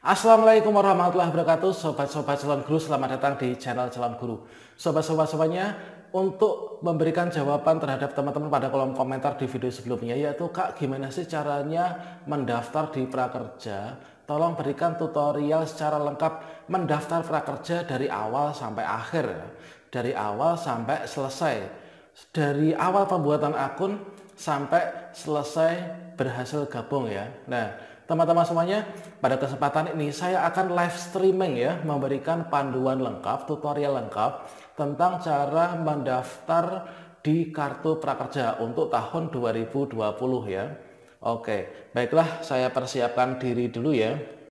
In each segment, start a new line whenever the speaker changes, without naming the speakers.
Assalamualaikum warahmatullahi wabarakatuh, sobat-sobat calon guru, selamat datang di channel calon guru. Sobat-sobat-sobatnya, untuk memberikan jawaban terhadap teman-teman pada kolom komentar di video sebelumnya, yaitu Kak, gimana sih caranya mendaftar di prakerja? Tolong berikan tutorial secara lengkap mendaftar prakerja dari awal sampai akhir, dari awal sampai selesai, dari awal pembuatan akun sampai selesai berhasil gabung ya. Nah, teman-teman semuanya, pada kesempatan ini saya akan live streaming ya, memberikan panduan lengkap, tutorial lengkap tentang cara mendaftar di kartu prakerja untuk tahun 2020 ya. Oke, baiklah, saya persiapkan diri dulu ya.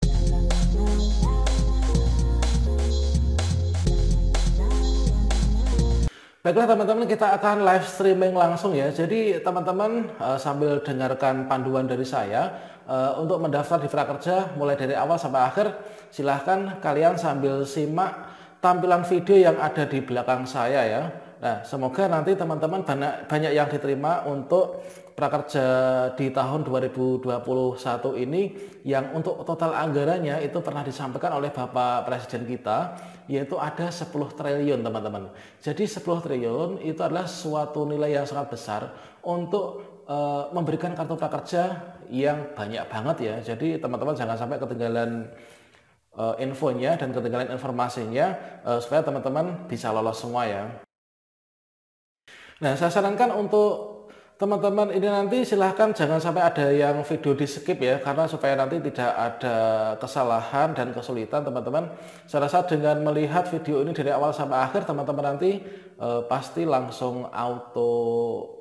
Baiklah teman-teman, kita akan live streaming langsung ya. Jadi teman-teman sambil dengarkan panduan dari saya untuk mendaftar di prakerja mulai dari awal sampai akhir, silahkan kalian sambil simak tampilan video yang ada di belakang saya ya. Nah, semoga nanti teman-teman banyak yang diterima untuk prakerja di tahun 2021 ini, yang untuk total anggarannya itu pernah disampaikan oleh Bapak Presiden kita, yaitu ada 10 triliun teman-teman. Jadi 10 triliun itu adalah suatu nilai yang sangat besar untuk memberikan kartu prakerja yang banyak banget ya. Jadi teman-teman jangan sampai ketinggalan infonya dan ketinggalan informasinya, supaya teman-teman bisa lolos semua ya. Nah, saya sarankan untuk teman-teman ini nanti silahkan jangan sampai ada yang video di skip ya, karena supaya nanti tidak ada kesalahan dan kesulitan teman-teman. Saya rasa dengan melihat video ini dari awal sampai akhir, teman-teman nanti pasti langsung auto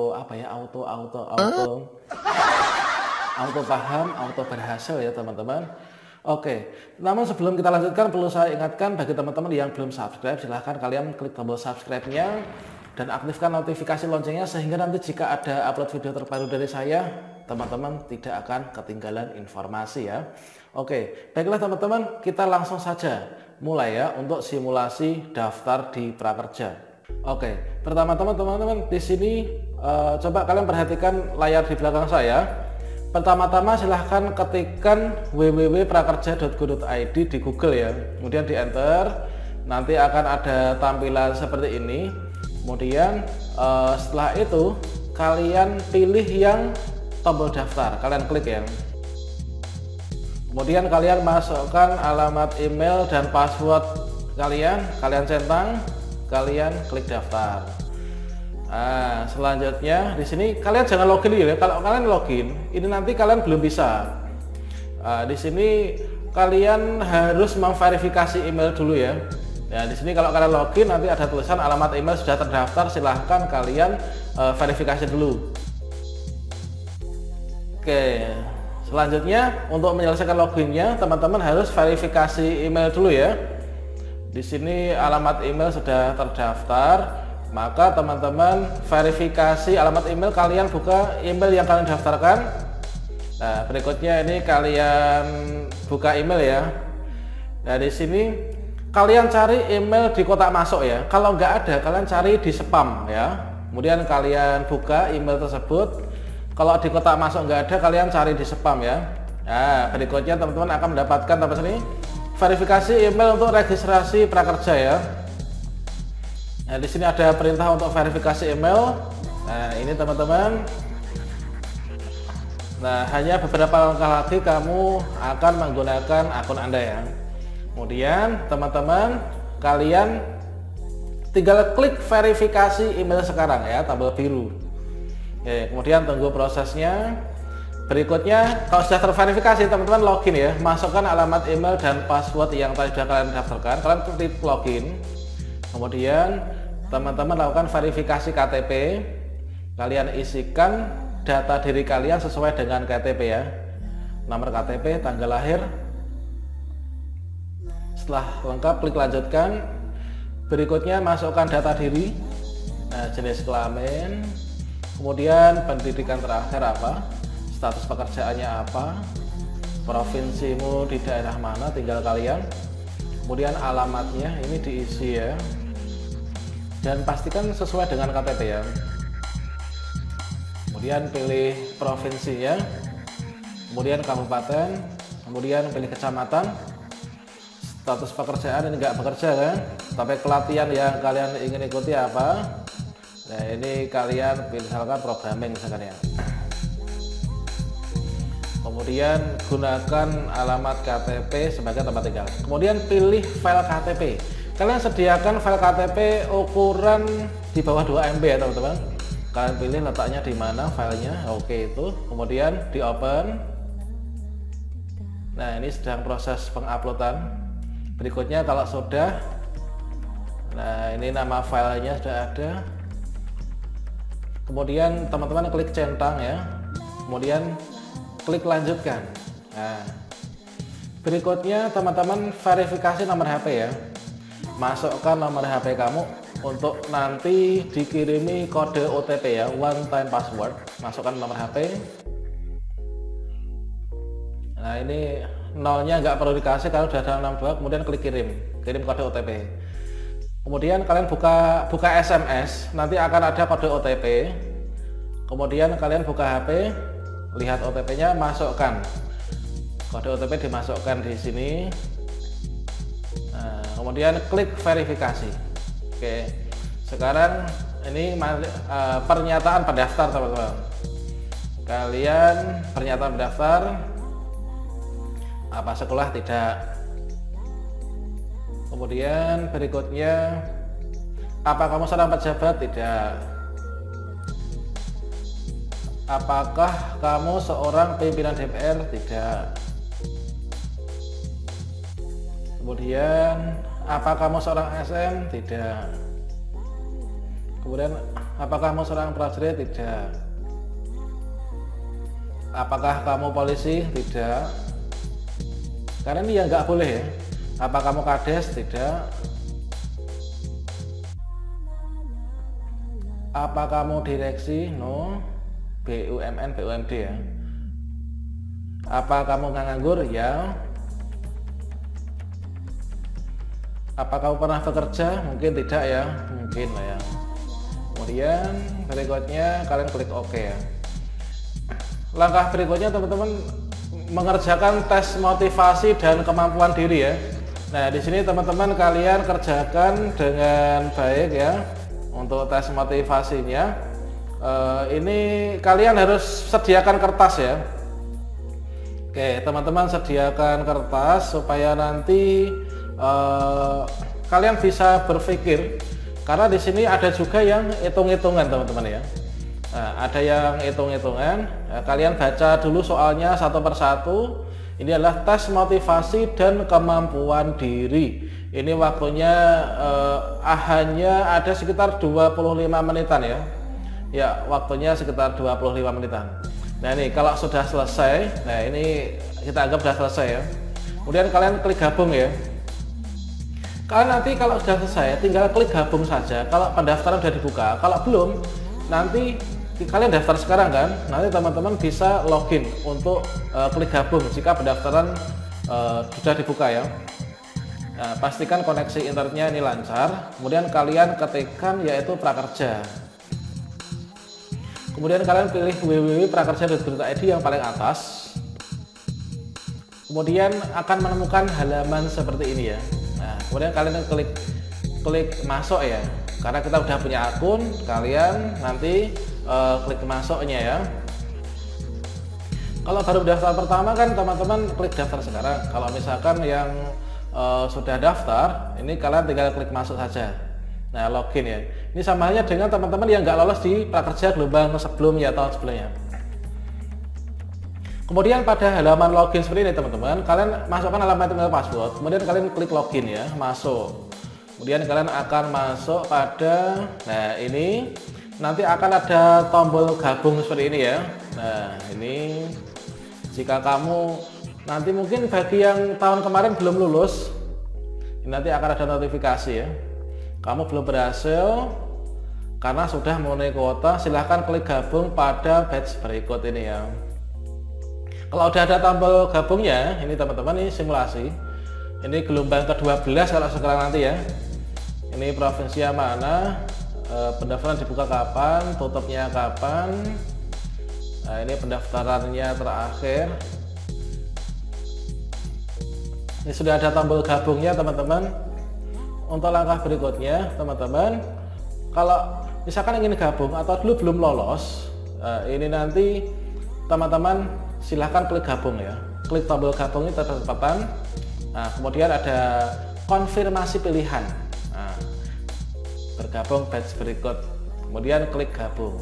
paham, auto berhasil ya teman-teman. Oke, namun sebelum kita lanjutkan perlu saya ingatkan bagi teman-teman yang belum subscribe, silahkan kalian klik tombol subscribe-nya dan aktifkan notifikasi loncengnya, sehingga nanti jika ada upload video terbaru dari saya, teman-teman tidak akan ketinggalan informasi ya. Oke, baiklah teman-teman, kita langsung saja mulai ya untuk simulasi daftar di prakerja. Oke, pertama-tama teman-teman di sini coba kalian perhatikan layar di belakang saya. Pertama-tama silahkan ketikkan www.prakerja.go.id di Google ya, kemudian di enter, nanti akan ada tampilan seperti ini. Kemudian setelah itu kalian pilih yang tombol daftar, kalian klik ya. Kemudian kalian masukkan alamat email dan password kalian centang, kalian klik daftar. Nah, selanjutnya di sini kalian jangan login ya. Kalau kalian login, ini nanti kalian belum bisa. Di sini kalian harus memverifikasi email dulu ya. Ya, di sini kalau kalian login nanti ada tulisan alamat email sudah terdaftar, silahkan kalian verifikasi dulu. Oke, selanjutnya untuk menyelesaikan loginnya teman-teman harus verifikasi email dulu ya. Di sini alamat email sudah terdaftar, maka teman-teman verifikasi alamat email, kalian buka email yang kalian daftarkan. Nah, berikutnya ini kalian buka email ya. Nah, di sini kalian cari email di kotak masuk ya. Kalau nggak ada, kalian cari di spam ya. Kemudian kalian buka email tersebut. Kalau di kotak masuk nggak ada, kalian cari di spam ya. Nah, berikutnya teman-teman akan mendapatkan apa sini? Verifikasi email untuk registrasi prakerja ya. Nah, di sini ada perintah untuk verifikasi email. Nah, ini teman-teman. Nah, hanya beberapa langkah lagi kamu akan menggunakan akun Anda ya. Kemudian teman-teman kalian tinggal klik verifikasi email sekarang ya, tombol biru. Oke, kemudian tunggu prosesnya. Berikutnya kalau sudah terverifikasi teman-teman login ya, masukkan alamat email dan password yang tadi sudah kalian daftarkan, kalian klik login. Kemudian teman-teman lakukan verifikasi KTP, kalian isikan data diri kalian sesuai dengan KTP ya, nomor KTP, tanggal lahir. Setelah lengkap klik lanjutkan. Berikutnya masukkan data diri, nah, jenis kelamin, kemudian pendidikan terakhir apa, status pekerjaannya apa, provinsimu di daerah mana tinggal kalian, kemudian alamatnya ini diisi ya, dan pastikan sesuai dengan KTP ya. Kemudian pilih provinsinya, kemudian kabupaten, kemudian pilih kecamatan, status pekerjaan ini nggak bekerja kan, tapi pelatihan yang kalian ingin ikuti apa. Nah ini kalian pilih misalkan programming misalkan ya. Kemudian gunakan alamat KTP sebagai tempat tinggal. Kemudian pilih file KTP. Kalian sediakan file KTP ukuran di bawah 2 MB ya teman-teman. Kalian pilih letaknya di mana filenya. Oke itu. Kemudian di open. Nah ini sedang proses penguploadan. Berikutnya kalau sudah, nah ini nama filenya sudah ada. Kemudian teman-teman klik centang ya. Kemudian klik lanjutkan. Nah, berikutnya teman-teman verifikasi nomor HP ya. Masukkan nomor HP kamu untuk nanti dikirimi kode OTP ya, one time password. Masukkan nomor HP. Nah ini nolnya nggak perlu dikasih kalau sudah ada 62, kemudian klik kirim kode OTP. Kemudian kalian buka SMS, nanti akan ada kode OTP. Kemudian kalian buka HP, lihat OTP-nya, masukkan kode OTP, dimasukkan di sini. Nah, kemudian klik verifikasi. Oke, sekarang ini pernyataan pendaftar teman-teman. Kalian pernyataan pendaftar, apa sekolah tidak. Kemudian berikutnya, apa kamu seorang pejabat tidak. Apakah kamu seorang pimpinan DPR? Tidak. Kemudian, apa kamu seorang ASN? Tidak. Kemudian, apakah kamu seorang prajurit? Tidak. Apakah kamu polisi? Tidak. Karena ini yang nggak boleh ya. Apa kamu kades? Tidak. Apa kamu direksi? No. BUMN, BUMD ya. Apa kamu nganggur? Ya. Apa kamu pernah bekerja? Mungkin tidak ya, mungkin lah ya. Kemudian berikutnya kalian klik OK ya. Langkah berikutnya teman-teman mengerjakan tes motivasi dan kemampuan diri ya. Nah di sini teman-teman kalian kerjakan dengan baik ya untuk tes motivasinya. Ini kalian harus sediakan kertas ya. Oke teman-teman, sediakan kertas supaya nanti kalian bisa berpikir, karena di sini ada juga yang hitung-hitungan teman-teman ya. Nah, ada yang hitung-hitungan. Kalian baca dulu soalnya satu persatu. Ini adalah tes motivasi dan kemampuan diri. Ini waktunya hanya ada sekitar 25 menitan ya. Ya, waktunya sekitar 25 menitan. Nah ini kalau sudah selesai, nah ini kita anggap sudah selesai ya. Kemudian kalian klik gabung ya. Kalian nanti kalau sudah selesai tinggal klik gabung saja kalau pendaftaran sudah dibuka. Kalau belum, nanti kalian daftar sekarang kan, nanti teman-teman bisa login untuk klik gabung jika pendaftaran sudah dibuka ya. Nah, pastikan koneksi internetnya ini lancar. Kemudian kalian ketikkan yaitu prakerja. Kemudian kalian pilih www.prakerja.go.id yang paling atas. Kemudian akan menemukan halaman seperti ini ya. Nah, kemudian kalian klik masuk ya. Karena kita udah punya akun, kalian nanti klik masuknya ya. Kalau baru daftar pertama kan teman-teman klik daftar sekarang. Kalau misalkan yang sudah daftar, ini kalian tinggal klik masuk saja. Nah, login ya. Ini sama halnya dengan teman-teman yang nggak lolos di prakerja gelombang sebelumnya, tahun sebelumnya. Kemudian pada halaman login seperti ini teman-teman, kalian masukkan alamat email password, kemudian kalian klik login ya, masuk. Kemudian kalian akan masuk pada, nah ini nanti akan ada tombol gabung seperti ini ya. Nah ini jika kamu nanti mungkin bagi yang tahun kemarin belum lulus, nanti akan ada notifikasi ya. Kamu belum berhasil karena sudah memenuhi kuota, silahkan klik gabung pada batch berikut ini ya. Kalau udah ada tombol gabungnya, ini teman-teman ini simulasi. Ini gelombang ke-12 kalau sekarang nanti ya. Ini provinsi yang mana, pendaftaran dibuka kapan, tutupnya kapan. Nah, ini pendaftarannya terakhir. Ini sudah ada tombol gabungnya teman-teman. Untuk langkah berikutnya teman-teman, kalau misalkan ingin gabung atau dulu belum lolos, ini nanti teman-teman silahkan klik gabung ya. Klik tombol gabung ini terdepan. Nah, kemudian ada konfirmasi pilihan. Nah, bergabung batch berikut. Kemudian klik gabung.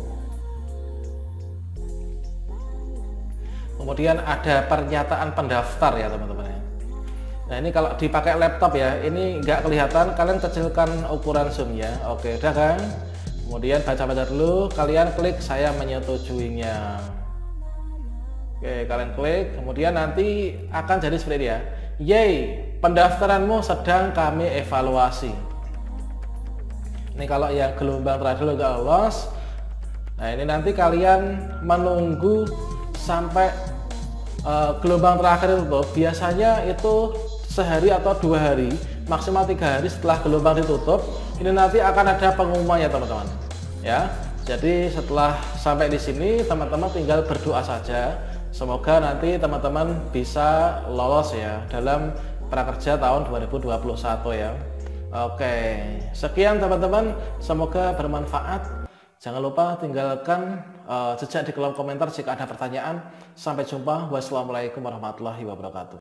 Kemudian ada pernyataan pendaftar ya teman-teman ya. Nah ini kalau dipakai laptop ya, ini nggak kelihatan, kalian kecilkan ukuran zoomnya. Oke, udah kan? Kemudian baca-baca dulu, kalian klik saya menyetujuinya. Oke, kalian klik, kemudian nanti akan jadi seperti ini ya. Yeay, pendaftaranmu sedang kami evaluasi. Ini kalau yang gelombang terakhir nggak lolos. Nah ini nanti kalian menunggu sampai gelombang terakhir itu biasanya itu sehari atau 2 hari, maksimal 3 hari setelah gelombang ditutup. Ini nanti akan ada pengumumannya teman-teman ya. Jadi setelah sampai di sini teman-teman tinggal berdoa saja, semoga nanti teman-teman bisa lolos ya dalam prakerja tahun 2021 ya. Oke, sekian teman-teman, semoga bermanfaat. Jangan lupa tinggalkan jejak di kolom komentar jika ada pertanyaan. Sampai jumpa. Wassalamualaikum warahmatullahi wabarakatuh.